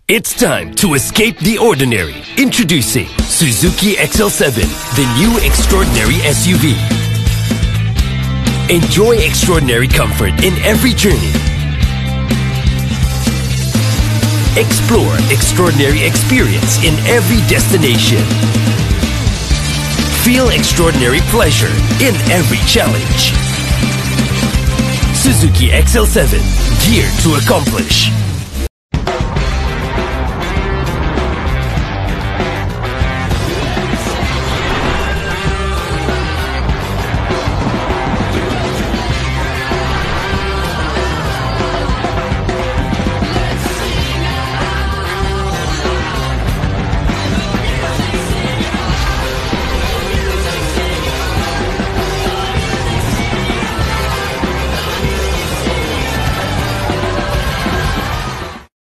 It's time to escape the ordinary. Introducing Suzuki XL7, the new extraordinary SUV. Enjoy extraordinary comfort in every journey. Explore extraordinary experience in every destination. Feel extraordinary pleasure in every challenge. Suzuki XL7, geared to accomplish.